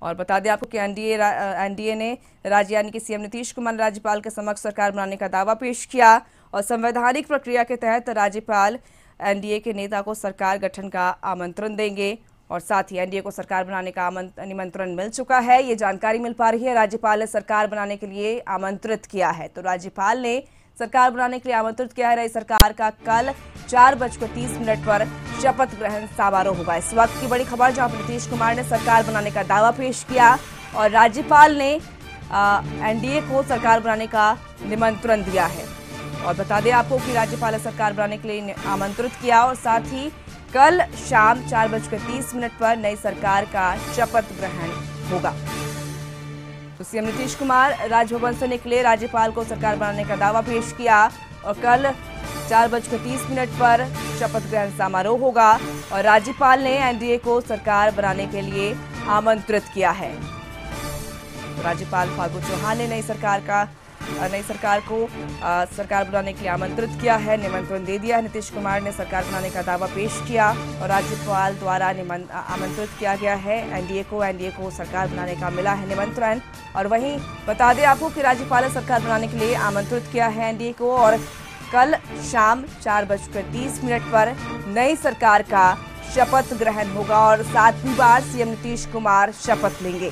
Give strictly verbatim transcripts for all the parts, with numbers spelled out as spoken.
और बता दें आपको कि एनडीए एनडीए ने राज्य यानी कि सीएम नीतीश कुमार ने राज्यपाल के समक्ष सरकार बनाने का दावा पेश किया और संवैधानिक प्रक्रिया के तहत राज्यपाल एनडीए के नेता को सरकार गठन का आमंत्रण देंगे और साथ ही एनडीए को सरकार बनाने का निमंत्रण मिल चुका है। ये जानकारी मिल पा रही है। राज्यपाल ने सरकार बनाने के लिए आमंत्रित किया है। तो राज्यपाल ने सरकार बनाने के लिए आमंत्रित किया है। नई सरकार का कल चार बजकर तीस मिनट पर शपथ ग्रहण समारोह होगा। इस वक्त की बड़ी खबर, जहां पर नीतीश कुमार ने सरकार बनाने का दावा पेश किया और राज्यपाल ने एनडीए को सरकार बनाने का निमंत्रण दिया है। और बता दें आपको कि राज्यपाल ने सरकार बनाने के लिए आमंत्रित किया और साथ ही कल शाम चार बजकर तीस मिनट पर नई सरकार का शपथ ग्रहण होगा। तो सीएम नीतीश कुमार राजभवन से निकले, राज्यपाल को सरकार बनाने का दावा पेश किया और कल चार बजकर तीस मिनट पर शपथ ग्रहण समारोह होगा और राज्यपाल ने एनडीए को सरकार बनाने के लिए आमंत्रित किया है। तो राज्यपाल फागू चौहान ने नई सरकार का नई सरकार को आ, सरकार बनाने के लिए आमंत्रित किया है, निमंत्रण दे दिया है। नीतीश कुमार ने सरकार बनाने का दावा पेश किया और राज्यपाल द्वारा आमंत्रित किया गया है एनडीए को एनडीए को सरकार बनाने का मिला है निमंत्रण। और वहीं बता दें आपको कि राज्यपाल ने सरकार बनाने के लिए आमंत्रित किया है एनडीए को और कल शाम चार बजकर तीस मिनट पर नई सरकार का शपथ ग्रहण होगा और सातवीं बार सीएम नीतीश कुमार शपथ लेंगे।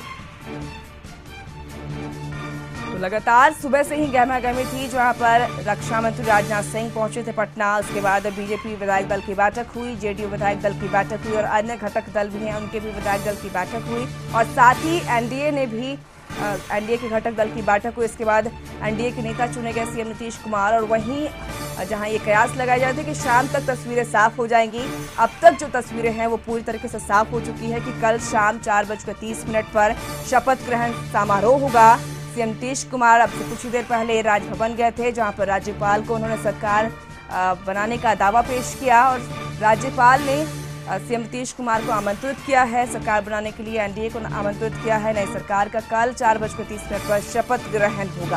तो लगातार सुबह से ही गहमा गहमी थी, जहां पर रक्षा मंत्री राजनाथ सिंह पहुंचे थे पटना। उसके बाद बीजेपी विधायक दल की बैठक हुई, जेडीयू विधायक दल की बैठक हुई और अन्य घटक दल भी हैं उनके भी विधायक दल की बैठक हुई और साथ ही एनडीए ने भी एनडीए के घटक दल की बैठक हुई। इसके बाद एनडीए के नेता चुने गए सीएम नीतीश कुमार और वहीं जहां ये कयास लगाए जाते थे कि शाम तक तस्वीरें साफ हो जाएंगी, अब तक जो तस्वीरें हैं वो पूरी तरीके से साफ हो चुकी है कि कल शाम चार बजकर तीस मिनट पर शपथ ग्रहण समारोह होगा। सीएम नीतीश कुमार अब से कुछ ही देर पहले राजभवन गए थे, जहां पर राज्यपाल को उन्होंने सरकार बनाने का दावा पेश किया और राज्यपाल ने सीएम नीतीश कुमार को आमंत्रित किया है सरकार बनाने के लिए, एनडीए को आमंत्रित किया है। नई सरकार का कल चार बजकर तीस मिनट पर शपथ ग्रहण होगा।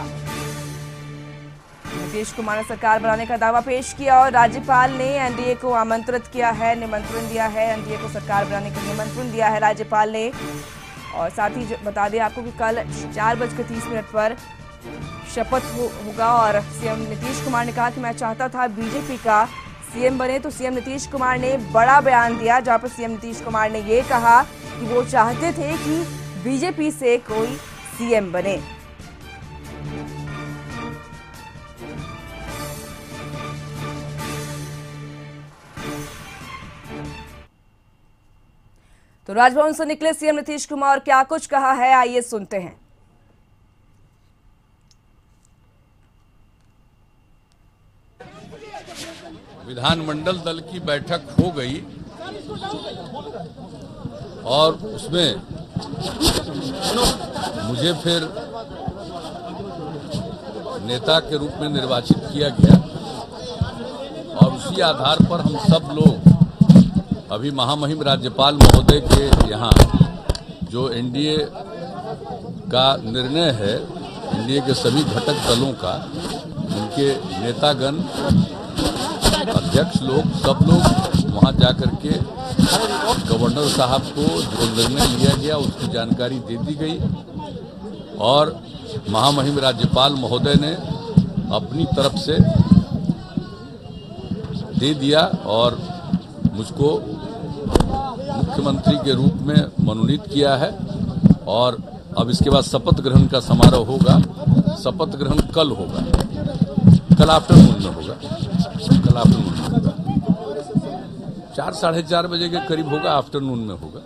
नीतीश कुमार ने सरकार बनाने का दावा पेश किया और राज्यपाल ने एनडीए को आमंत्रित किया है, निमंत्रण दिया है। एनडीए को सरकार बनाने का निमंत्रण दिया है राज्यपाल ने। और साथ ही बता दें आपको कि कल चार बजकर तीस मिनट पर शपथ हो, होगा और सीएम नीतीश कुमार ने कहा कि मैं चाहता था बीजेपी का सीएम बने। तो सीएम नीतीश कुमार ने बड़ा बयान दिया, जहां पर सीएम नीतीश कुमार ने ये कहा कि वो चाहते थे कि बीजेपी से कोई सीएम बने। तो राजभवन से निकले सीएम नीतीश कुमार, क्या कुछ कहा है आइए सुनते हैं। विधानमंडल दल की बैठक हो गई और उसमें मुझे फिर नेता के रूप में निर्वाचित किया गया और उसी आधार पर हम सब लोग अभी महामहिम राज्यपाल महोदय के यहाँ जो एनडीए का निर्णय है, एनडीए के सभी घटक दलों का, उनके नेतागण, अध्यक्ष लोग, सब लोग वहाँ जाकर के गवर्नर साहब को जो निर्णय लिया गया उसकी जानकारी दे दी गई और महामहिम राज्यपाल महोदय ने अपनी तरफ से दे दिया और मुझको मुख्यमंत्री के रूप में मनोनीत किया है। और अब इसके बाद शपथ ग्रहण का समारोह होगा। शपथ ग्रहण कल होगा, कल आफ्टरनून में होगा, कल आफ्टरनून में होगा, चार साढ़े चार बजे के करीब होगा, आफ्टरनून में होगा।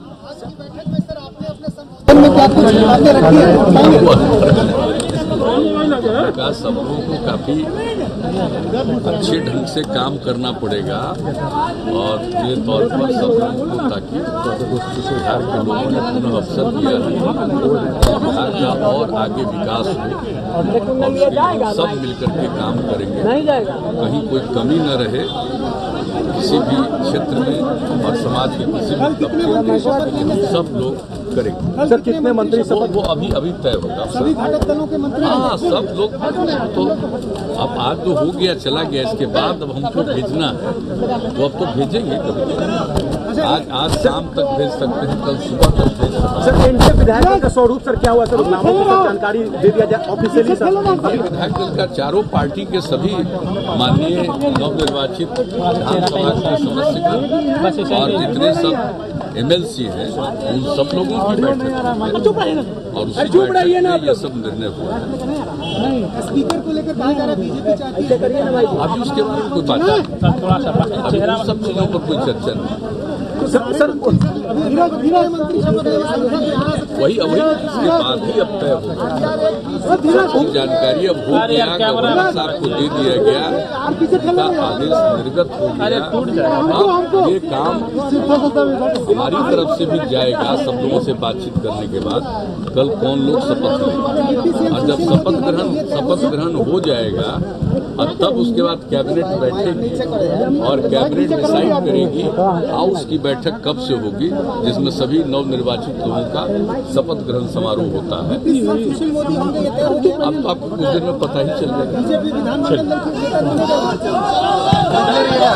का सब लोगों को काफी अच्छे ढंग से काम करना पड़ेगा और ये तौर पर सब लोगों को, ताकि बिहार के लोगों ने पुनः अवसर दिया है बिहार का और आगे विकास हो और उसके लिए सब मिलकर के काम करेंगे, कहीं कोई कमी न रहे किसी भी क्षेत्र में और समाज के किसी भी तबके में, सब लोग करेंगे। सर कितने मंत्री वो, वो अभी अभी तय होगा। सभी घटक दलों के मंत्री, हाँ सब लोग। तो अब आज जो हो गया चला गया, इसके बाद अब हमको भेजना है तो अब तो भेजेंगे कभी। आज आज शाम तक भेज सकते हैं, कल सुबह तक भेज सकते हैं। सर एनडीए विधायक का स्वरूप सर क्या हुआ सर, नामों की सब जानकारी दे दिया जाए ऑफिशियली सर। अभी विधायक दल का चारों पार्टी के सभी माननीय नवनिर्वाचित विधानसभा के सदस्य और जितने सब एमएलसी हैं उन सब लोगों की बैठक और उसी बैठक में ये सब निर्णय हुआ है। स्पीकर को लेकर कहा जा रहा है बीजेपी चाहती है, अभी उसके बारे में कोई बात नहीं, अभी उन सब चीजों पर कोई चर्चा नहीं। सर सर वही वही इसके बाद ही अब तय होगा। सबकी जानकारी अब हो गया, गवर्नर साहब को दे दिया गया, उनका आदेश निर्गत हो गया। अब ये काम हमारी तरफ से भी जाएगा, सब लोगों से बातचीत करने के बाद कल कौन लोग शपथ लेंगे, और जब शपथ ग्रहण शपथ ग्रहण हो जाएगा और तब उसके बाद कैबिनेट बैठेगी और कैबिनेट डिसाइड करेगी हाउस की बैठक कब से होगी, जिसमें सभी नवनिर्वाचित लोगों का शपथ ग्रहण समारोह होता है। अब तो आपको कुछ देर में पता ही चल जाएगा।